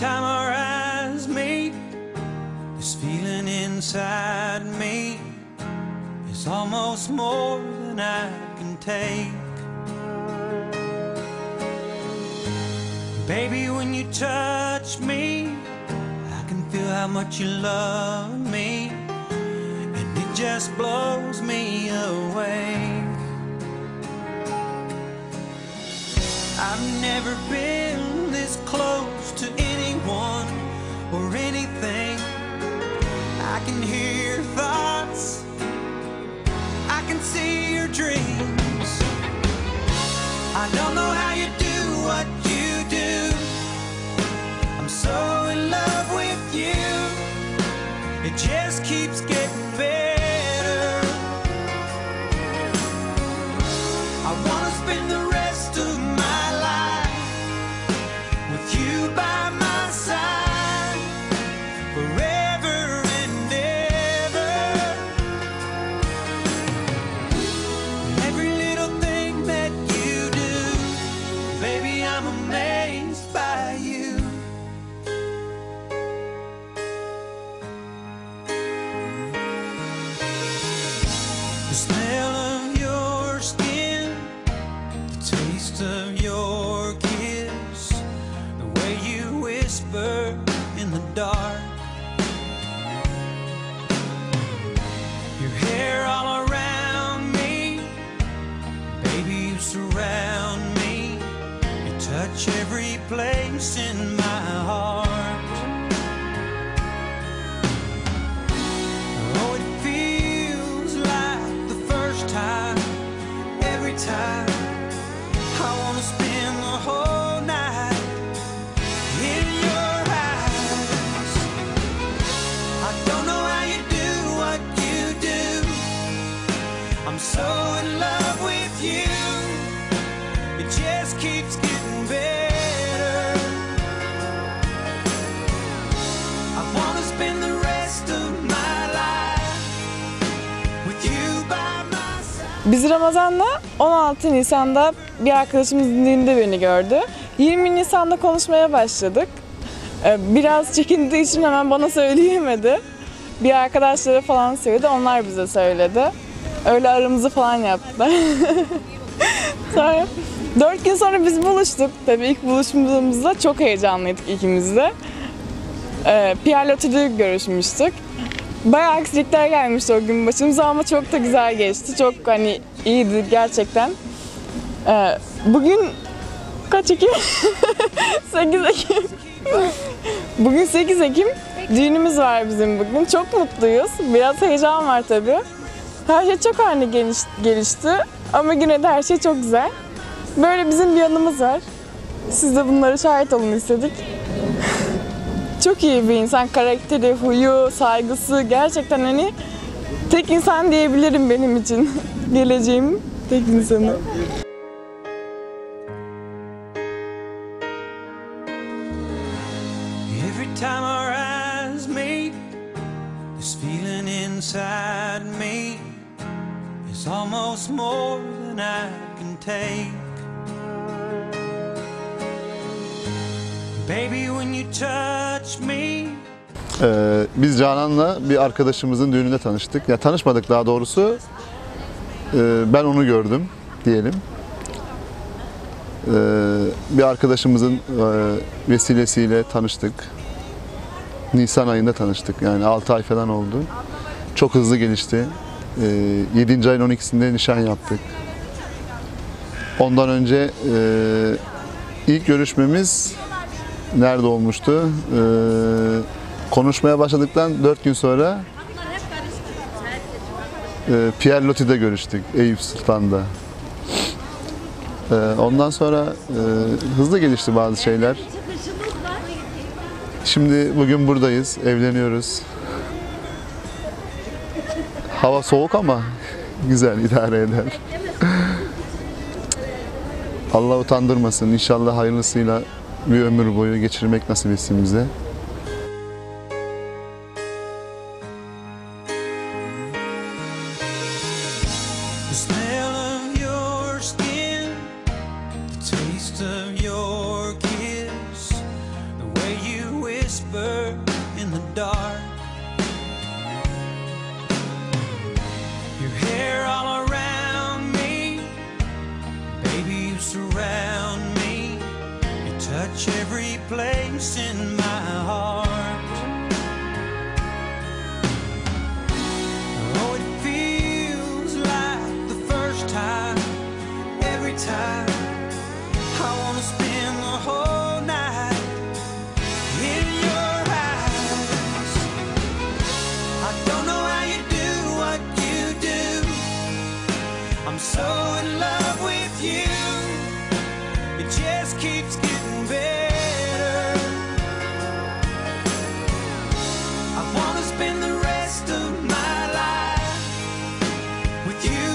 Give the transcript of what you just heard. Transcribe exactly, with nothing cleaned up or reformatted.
time our eyes meet, this feeling inside me is almost more than I can take. Baby, when you touch me, I can feel how much you love me, and it just blows me away. I've never been this close to anyone or anything. I can hear your thoughts, I can see your dreams. I don't know how you do what you do. I'm so in love with you. It just keeps getting better. I wanna spend the rest of my life with you by my side, forever and ever. Every little thing that you do, baby, I'm amazed by you. The smell of your skin, the taste of your kiss, the way you whisper in the dark, your hair all around me, baby, you surround me, you touch every place in my heart. Oh, it feels like the first time, every time. I wanna spend the whole night in your eyes. I don't know how you do what you do. I'm so in love with you. It just keeps getting better. I wanna spend the rest of my life with you by my side. Biz Ramazan'la on altı Nisan'da bir arkadaşımızın düğününde beni gördü. yirmi Nisan'da konuşmaya başladık. Ee, Biraz çekindiği için hemen bana söyleyemedi. Bir arkadaşlara falan söyledi, onlar bize söyledi. Öyle aramızı falan yaptılar. Sonra dört gün sonra biz buluştuk. Tabii ilk buluşmamızda çok heyecanlıydık ikimiz de. Ee, Pierre Loti'de görüşmüştük. Bayağı aksilikler gelmişti o gün başımıza ama çok da güzel geçti. Çok hani iyiydi gerçekten. Ee, bugün kaç Ekim? sekiz Ekim. Bugün sekiz Ekim. Düğünümüz var bizim bugün. Çok mutluyuz. Biraz heyecan var tabii. Her şey çok ani geliş, gelişti. Ama yine de her şey çok güzel. Böyle bizim bir yanımız var. Siz de bunlara şahit olun istedik. Çok iyi bir insan. Karakteri, huyu, saygısı gerçekten hani tek insan diyebilirim benim için. Geleceğim tek insanı. Every time our eyes meet, this feeling inside me is almost more than I can take. Baby, when you touch me. Ee, biz Canan'la bir arkadaşımızın düğününde tanıştık. Ya tanışmadık daha doğrusu. Ee, ben onu gördüm diyelim. Ee, bir arkadaşımızın e, vesilesiyle tanıştık. Nisan ayında tanıştık. Yani altı ay falan oldu. Çok hızlı gelişti. Ee, yedinci ayın on ikisinde nişan yaptık. Ondan önce e, ilk görüşmemiz nerede olmuştu? Ee, konuşmaya başladıktan dört gün sonra e, Pierre Loti'de görüştük, Eyüp Sultan'da. Ee, ondan sonra e, hızlı gelişti bazı şeyler. Şimdi bugün buradayız, evleniyoruz. Hava soğuk ama güzel, idare eder. Allah utandırmasın. İnşallah hayırlısıyla bir ömür boyu geçirmek nasip etsin bize. The smell of your skin, the taste of your kiss, the way you I'm so in love with you. It just keeps getting better. I wanna spend the rest of my life with you.